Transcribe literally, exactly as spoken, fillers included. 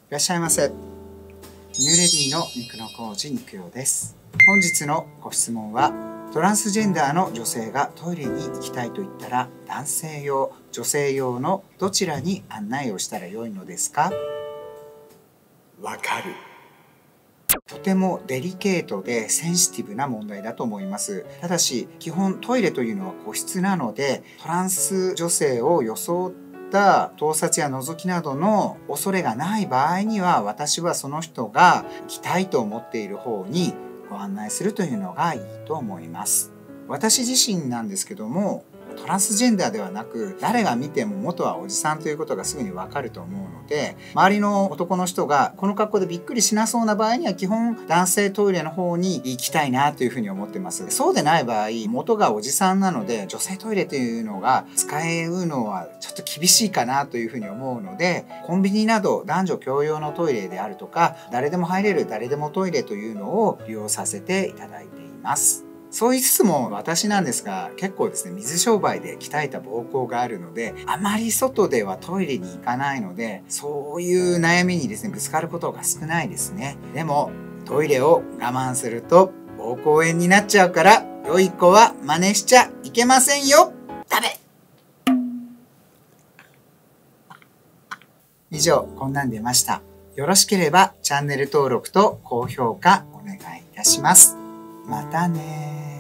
らっしゃいませ。ニューレディの肉の工事肉用です。本日のご質問は、トランスジェンダーの女性がトイレに行きたいと言ったら、男性用、女性用のどちらに案内をしたらよいのですか？わかる。とてもデリケートでセンシティブな問題だと思います。ただし、基本トイレというのは個室なので、トランス女性を装った盗撮や覗きなどの恐れがない場合には、私はその人が行きたいと思っている方にご案内するというのがいいと思います。私自身なんですけども、トランスジェンダーではなく、誰が見ても元はおじさんということがすぐにわかると思うので、周りの男の人がこの格好でびっくりしなそうな場合には、基本男性トイレの方に行きたいなというふうに思ってます。そうでない場合、元がおじさんなので、女性トイレというのが使えるのはちょっと厳しいかなというふうに思うので、コンビニなど男女共用のトイレであるとか、誰でも入れる誰でもトイレというのを利用させていただいています。そう言いつつも私なんですが、結構ですね、水商売で鍛えた膀胱があるので、あまり外ではトイレに行かないので、そういう悩みにですね、ぶつかることが少ないですね。でも、トイレを我慢すると膀胱炎になっちゃうから、良い子は真似しちゃいけませんよ。ダメ。以上、こんなん出ました。よろしければチャンネル登録と高評価お願いいたします。またねー。